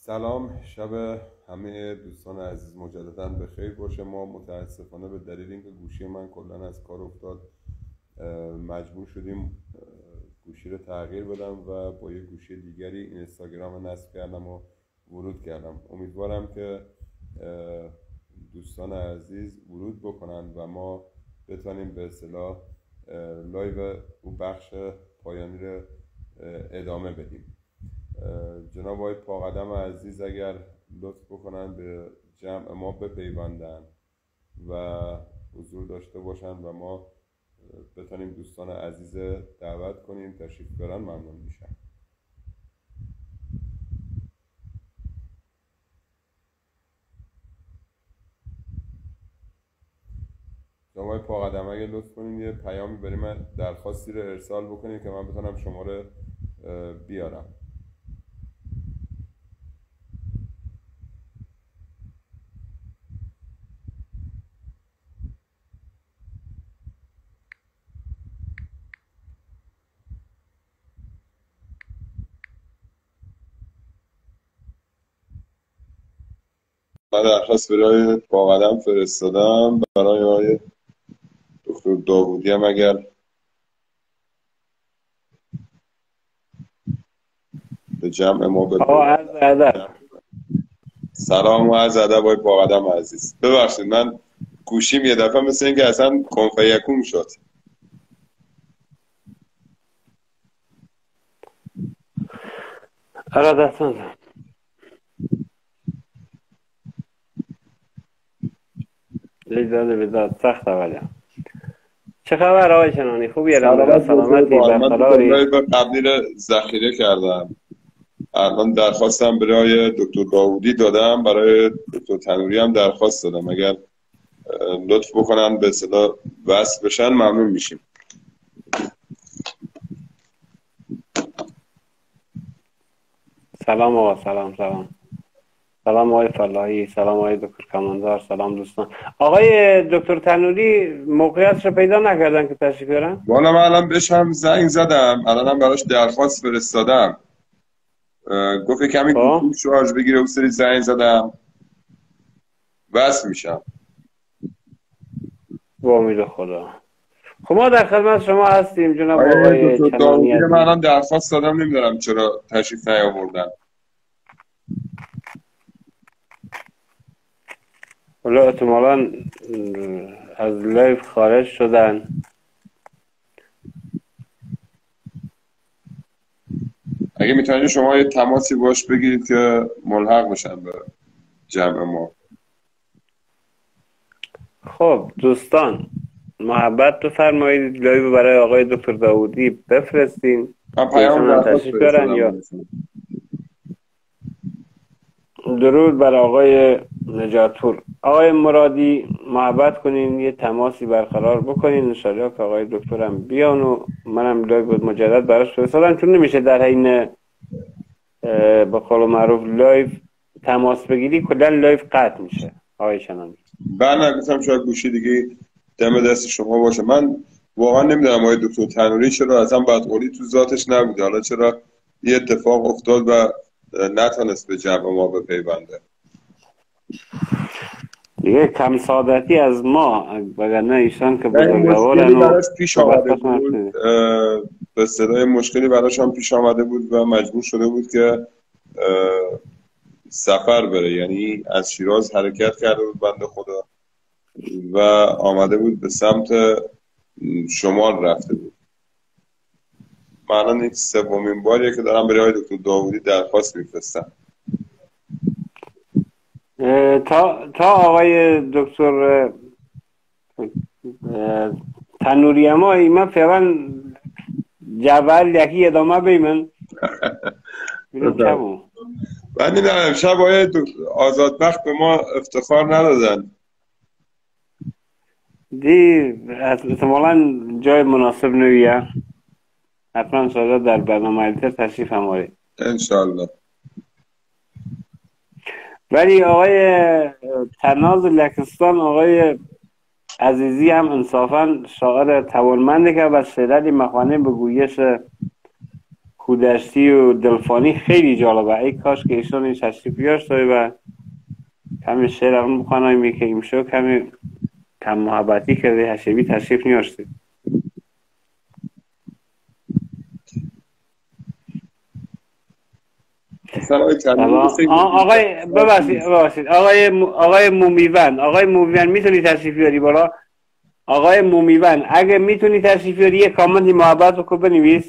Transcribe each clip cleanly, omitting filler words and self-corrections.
سلام، شب همه دوستان عزیز مجددا به خیر باشه. ما متاسفانه به دلیل اینکه گوشی من کلا از کار افتاد مجبور شدیم گوشی رو تغییر بدم و با یه گوشی دیگری اینستاگرام رو نصب کردم و ورود کردم. امیدوارم که دوستان عزیز ورود بکنن و ما بتونیم به اصطلاح لایو اون بخش پایانی رو ادامه بدیم. جناب آقای پاقدم عزیز اگر لطف بکنن به جمع ما بپیوندن و حضور داشته باشن و ما بتونیم دوستان عزیز دعوت کنیم تشریف برن، ممنون میشم. جناب آقای پاقدم اگر لطف کنین یه پیامی بریم، من درخواستی رو ارسال بکنیم که من بتونم شما رو بیارم. من درخواست برای پاقدم فرستادم، برای آقای دکتر داوودی هم اگر به جمع ما ادب. سلام و عرض ادب آقای پاقدم عزیز. ببخشید من گوشیم یه دفعه مثل اینکه اصلا کنفیکون شد. ارادتمند. لیداد سخت اولی. چه خبر آقای شنانی؟ خوبی؟ سلامتی برقراری؟ من قبلی رو ذخیره کردم، الان درخواستم برای دکتر داوودی دادم، برای دکتر تنوری هم درخواست دادم. اگر لطف بکنن به اصطلاح وصل بشن ممنون میشیم. سلام آقا، سلام آقای فلاحی، سلام آقای دکتر کماندار، سلام دوستان. آقای دکتر تنوری موقعیتش رو پیدا نکردن که تشریف بیارن؟ والا من الان بهش هم زنگ زدم، الانم براش درخواست فرستادم، گفت کمی گوشیم شارژ بگیره و سری زنگ زدم وصل میشم. با امید خدا. خب ما در خدمت شما هستیم جناب آقای دکتر چنانی. من الان درخواست دادم، نمیدونم چرا تشریف نیاوردن. حالا احتمالاً از لایف خارج شدن. اگه میتونید شما یه تماسی باش بگیرید که ملحق بشن به جمع ما. خب دوستان محبت بفرمایید لایو برای آقای دکتر داوودی بفرستین. من پیام تشریف بیارن یا درود بر آقای نجاتپور. آقای مرادی محبت کنین یه تماسی برقرار بکنین، انشاءالله که آقای دکترم بیان و منم لایو مجدد براش فرستادم، چون نمیشه در حین به قول معروف لایو تماس بگیری کلا لایو قطع میشه. آقای شنانی بله، گفتم شاید گوشی دیگه دم دست شما باشه. من واقعا نمیدونم آقای دکتر تنوری چرا اصلا بدقولی تو ذاتش نبوده، حالا چرا یه اتفاق افتاد و نتونست به جمع ما بپیونده. دیگه کم سعادتی از ما، وگرنه ایشان که بزرگوارن و براش پیش آمده بود، به صدای مشکلی براش هم پیش آمده بود و مجبور شده بود که سفر بره، یعنی از شیراز حرکت کرده بود بنده خدا و آمده بود به سمت شمال رفته بود. من الان این سومین باریه که دارم برای دکتر داوودی درخواست میفرستم. تا آقای دکتر تنوری ما ایمه فعلا جوال یکی ادامه بیمن بیرون. من دیدم شب آقای آزادبخت به ما افتخار ندادن. دی احتمالا جای مناسب نویه، حتما شاید در برنامه ایتر تشریف هماره انشالله. ولی آقای تناز لکستان، آقای عزیزی هم انصافا شاعر توانمنده که و شعری مخوانه به گویش کودشتی و دلفانی خیلی جالبه. ای کاش که ایشان این تشریف بیاشت و کمی شعر اون بخوانیم که ایمشو کمی کم محبتی کرده هشیبی تشریف نیاشته. آقای ببخشید آقای مومیون میتونی تشریف بیاری بالا؟ آقای مومیون اگه میتونی تشریف بیاری یه کامنتی محبت رو بنویس.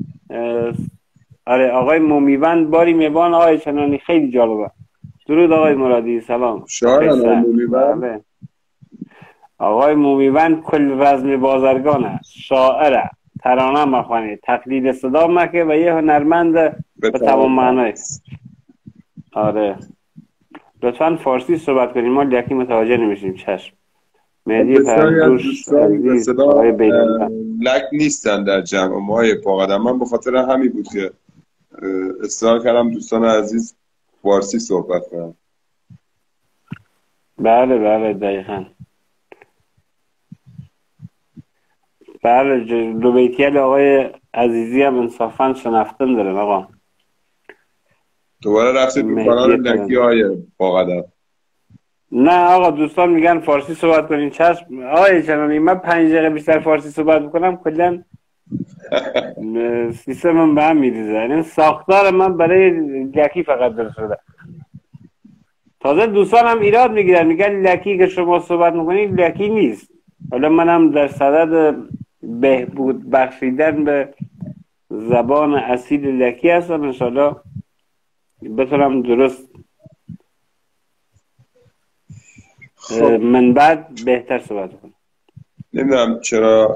آره آقای مومیون باری میبان آقای چنانی خیلی جالبه. درود آقای مرادی، سلام. بله. آقای مومیون کل رزم بازرگانه، شاعره، ترانه مخوانه، تقلید صدا مکه و یه هنرمند به تمام معنی. آره لطفا فارسی صحبت کنیم، ما لیکی متوجه نمیشیم. چشم. مهدی پردوش عزیز، آقای بیرانوند لک نیستن در جمع ما پاقدم. من به خاطر همین بود که اصرار کردم دوستان عزیز فارسی صحبت کنم. بله بله دقیقاً. بله دو بیتیل آقای عزیزی هم انصافاً شنفتن دارن. آقا دوباره رفتید به کانال لکی های پاقدم؟ نه آقا دوستان میگن فارسی صحبت کنین. چشم آقای چنانی، من 5 دقیقه بیشتر فارسی صحبت بکنم کلا سیستمم به هم میریزه. این ساختار من برای لکی فقط درست شده. تازه دوستان هم ایراد میگیرن، میگن لکی که شما صحبت میکنید لکی نیست. حالا منم در صدد بهبود بخشیدن به زبان اصیل لکی هستم، انشاءالله بتونم درست من بعد بهتر صحبت کنم. نمیدونم چرا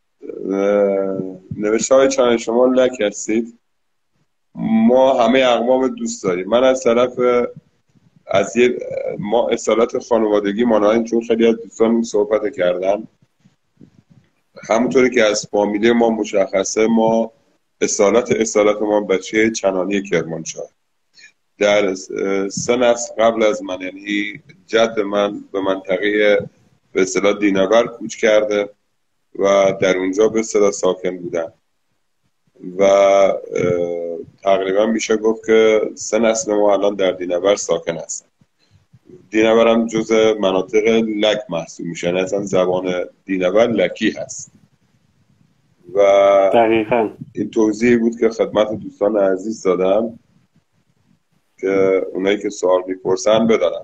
نوشته های چنل شما لک هستید. ما همه اقوام دوست داریم. من از طرف ما اصالت خانوادگی ماناییم، چون خیلی از دوستان صحبت کردن، همونطوری که از فامیلی ما مشخصه، ما اصالت ما بچه چنانی کرمانشاه. در 3 نسل قبل از من، یعنی جد من به منطقه به اصطلاح دینور کوچ کرده و در اونجا به اصطلاح ساکن بودن و تقریبا میشه گفت که 3 نسل ما الان در دینور ساکن هستن. دینور هم جز مناطق لک محسوب میشن، اصلا زبان دینور لکی هست و دقیقاً این توضیحی بود که خدمت دوستان عزیز دادم که اونایی که سوال میپرسن بدارن.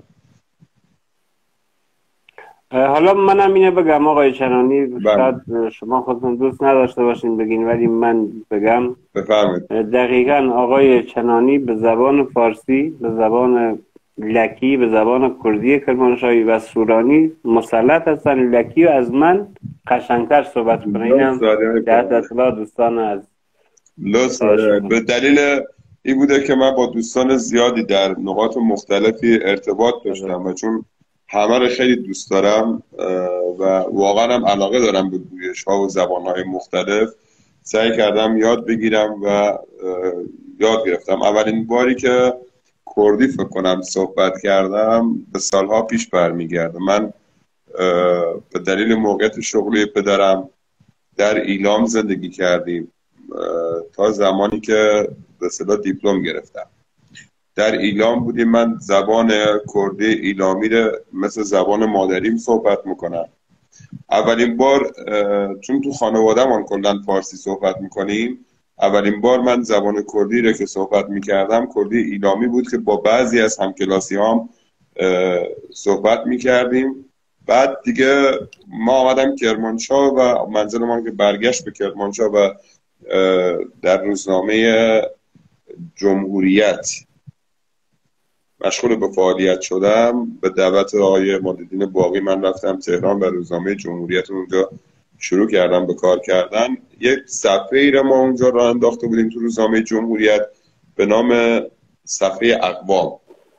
حالا منم اینه بگم آقای چنانی، شاید شما خودتون دوست نداشته باشین بگین ولی من بگم. بفرمایید. دقیقاً آقای چنانی به زبان فارسی، به زبان لکی، به زبان کردی کرمانشاهی و سورانی مسلط هستن. لکی و از من قشنگتر صحبت کنه. اینم در اطلاع دوستان از به دلیل این بوده که من با دوستان زیادی در نقاط مختلفی ارتباط داشتم و چون همه رو خیلی دوست دارم و واقعا هم علاقه دارم به گویش ها و زبان های مختلف، سعی کردم یاد بگیرم و یاد گرفتم. اولین باری که کردی فکر کنم صحبت کردم به سالها پیش برمیگرده. من به دلیل موقعیت شغلی پدرم در ایلام زندگی کردیم تا زمانی که به اصطلاح دیپلم گرفتم. در ایلام بودیم. من زبان کردی ایلامی رو مثل زبان مادریم صحبت میکنم. اولین بار چون تو خانواده‌مان کلاً فارسی صحبت میکنیم، اولین بار من زبان کردی رو که صحبت میکردم کردی ایلامی بود که با بعضی از همکلاسی‌هام صحبت میکردیم. بعد دیگه ما آمدم کرمانشاه و منزل ما که برگشت به کرمانشاه و در روزنامه جمهوریت مشغول به فعالیت شدم. به دعوت آقای مادالدین باقی من رفتم تهران و روزنامه جمهوریت اونجا شروع کردم به کار کردن. یک صفحه ای را ما اونجا راه انداخته بودیم تو روزنامه جمهوریت به نام صفحه اقوام.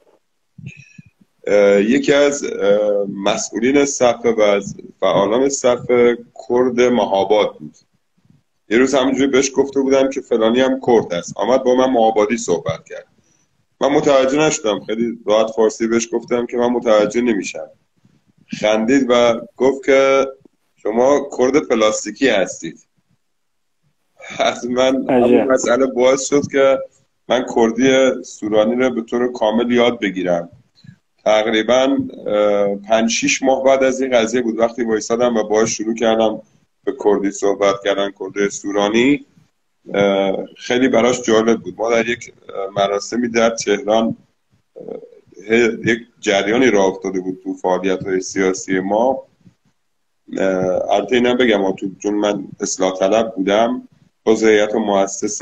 یکی از مسئولین صفحه و از فعالان صفحه کرد مهاباد بود. یه روز همونجوری بهش گفته بودم که فلانی هم کرد است. آمد با من مهابادی صحبت کرد. من متوجه نشدم. خیلی راحت فارسی بهش گفتم که من متوجه نمیشم. خندید و گفت که شما کرد پلاستیکی هستید. حتما همین مسئله باعث شد که من کردی سورانی رو به طور کامل یاد بگیرم. تقریبا 5-6 ماه بعد از این قضیه بود وقتی وایسادم و باهاش شروع کردم به کردی صحبت کردن، کردی سورانی. خیلی براش جالب بود. ما در یک مراسمی در تهران یک جریانی راه افتاده بود تو فعالیت‌های سیاسی ما. البته اینم بگم چون من اصلاح طلب بودم، عضو هیئت مؤسس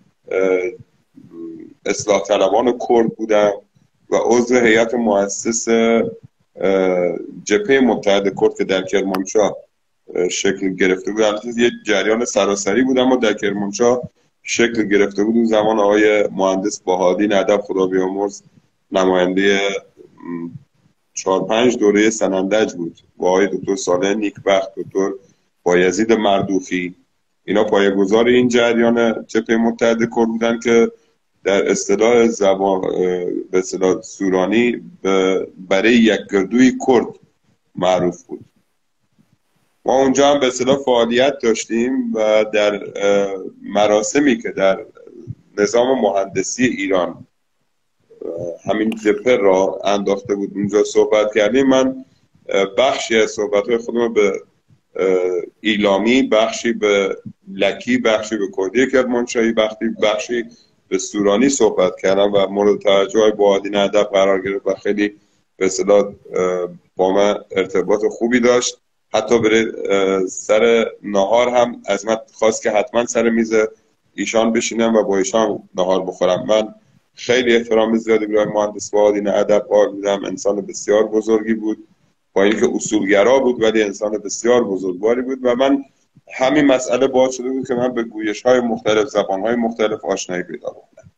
اصلاح طلبان کرد بودم و عضو هیئت مؤسس جبهه متحد کرد که در کرمانشاه شکل گرفته بود. البته یک جریان سراسری بود اما در کرمانشاه شکل گرفته بود. اون زمان آقای مهندس باهادی ندب خدا بیامرز نماینده 4-5 دوره سنندج بود با آقای دکتر صالح نیکبخت، دکتر بایزید مردوخی. اینا پایه‌گذار این جریان جبهه متحد کرد بودن که در اصطلاح زبان به اصطلاح سورانی برای یک گردوی کرد معروف بود. ما اونجا هم به اصطلاح فعالیت داشتیم و در مراسمی که در نظام مهندسی ایران همین جبهه را انداخته بود اونجا صحبت کردیم. من بخشی از صحبت‌های خودم به ایلامی، بخشی به لکی، بخشی به کردی کرمانشاهی، بخشی به سورانی صحبت کردم و مورد توجه های باهادین ادب قرار گرفت و خیلی به اصطلاح با من ارتباط خوبی داشت. حتی برای سر نهار هم از من خواست که حتما سر میز ایشان بشینم و با ایشان نهار بخورم. من خیلی احترام زیادی برای مهندس باهادین ادب قائل بودم. انسان بسیار بزرگی بود، با اینکه اصولگرا بود ولی انسان بسیار بزرگواری بود و من همین مسئله باعث شده بود که من به گویش‌های مختلف، زبان‌های مختلف آشنایی پیدا کنم.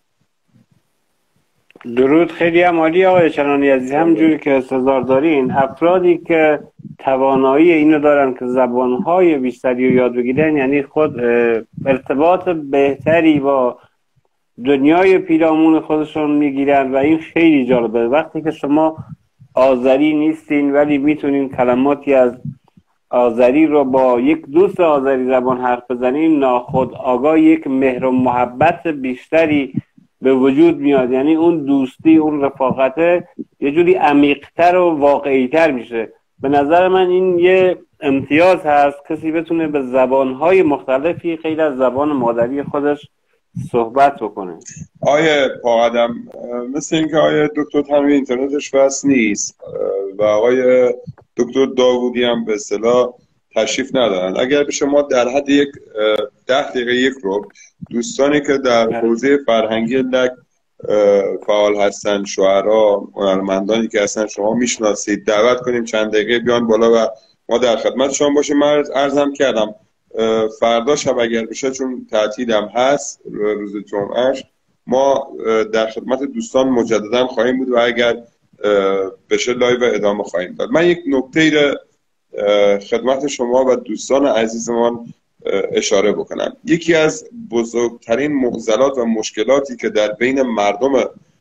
درود، خیلی هم عالی آقای چنانی عزیز. همجوری که سزار دارین، افرادی که توانایی اینو دارن که زبان‌های بیشتری رو یاد بگیرن، یعنی خود ارتباط بهتری با دنیای پیرامون خودشون میگیرن و این خیلی جالبه. وقتی که شما آذری نیستین ولی میتونین کلماتی از آذری رو با یک دوست آذری زبان حرف بزنین، ناخودآگاه یک مهر و محبت بیشتری به وجود میاد. یعنی اون دوستی، اون رفاقت یه جوری عمیق‌تر و واقعی‌تر میشه. به نظر من این یه امتیاز هست کسی بتونه به زبان‌های مختلفی غیر از زبان مادری خودش صحبت بکنه. آیه پاقدم مثل اینکه آیه دکتر تنوی اینترنتش وصل نیست و آقای دکتر داوودی هم به اصطلاح تشریف ندارن. اگر به شما در حد 10 دقیقه یک رو دوستانی که در حوزه فرهنگی لک فعال هستن، شاعرها، هنرمندانی که هستن شما میشناسید، دعوت کنیم چند دقیقه بیان بالا و ما در خدمت شما باشیم. من عرضم کردم فردا شب اگر بشه چون تعطیلم هست روز جمعهش، ما در خدمت دوستان مجددا خواهیم بود و اگر بشه لایو ادامه خواهیم داد. من یک نکته خدمت شما و دوستان عزیزمان اشاره بکنم. یکی از بزرگترین معضلات و مشکلاتی که در بین مردم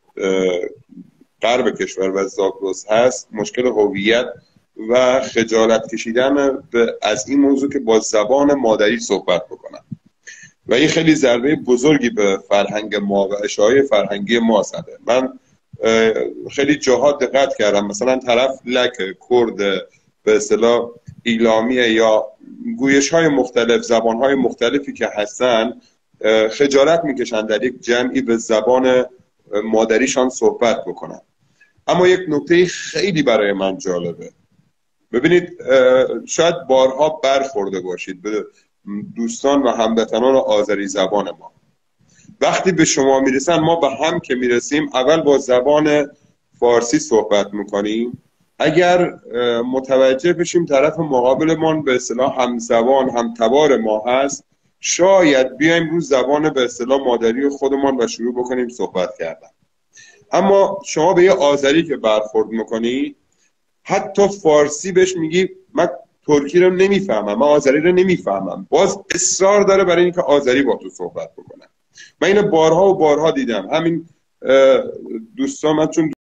غرب کشور و زاگرس هست، مشکل هویت و خجالت کشیدن از این موضوع که با زبان مادری صحبت بکنن و این خیلی ضربه بزرگی به فرهنگ ما و اشاعه فرهنگی ما زده. من خیلی جاها دقت کردم، مثلا طرف لک، کرد، به اصطلاح ایلامیه یا گویش های مختلف، زبان های مختلفی که هستن، خجالت میکشن در یک جمعی به زبان مادریشان صحبت بکنن. اما یک نکته خیلی برای من جالبه، ببینید شاید بارها برخورده باشید به دوستان و هموطنان آذری زبان ما. وقتی به شما میرسن، ما به هم که میرسیم اول با زبان فارسی صحبت میکنیم. اگر متوجه بشیم طرف مقابلمان به اصطلاح همزبان، همتبار ما هست، شاید بیایم رو زبان به اصطلاح مادری خودمان و شروع بکنیم صحبت کردن. اما شما به یه آذری که برخورد میکنی، حتی فارسی بهش میگی من ترکی رو نمیفهمم، من آذری رو نمیفهمم، باز اصرار داره برای اینکه آذری با تو صحبت بکنه. من اینو بارها و بارها دیدم. همین دوستان، من چون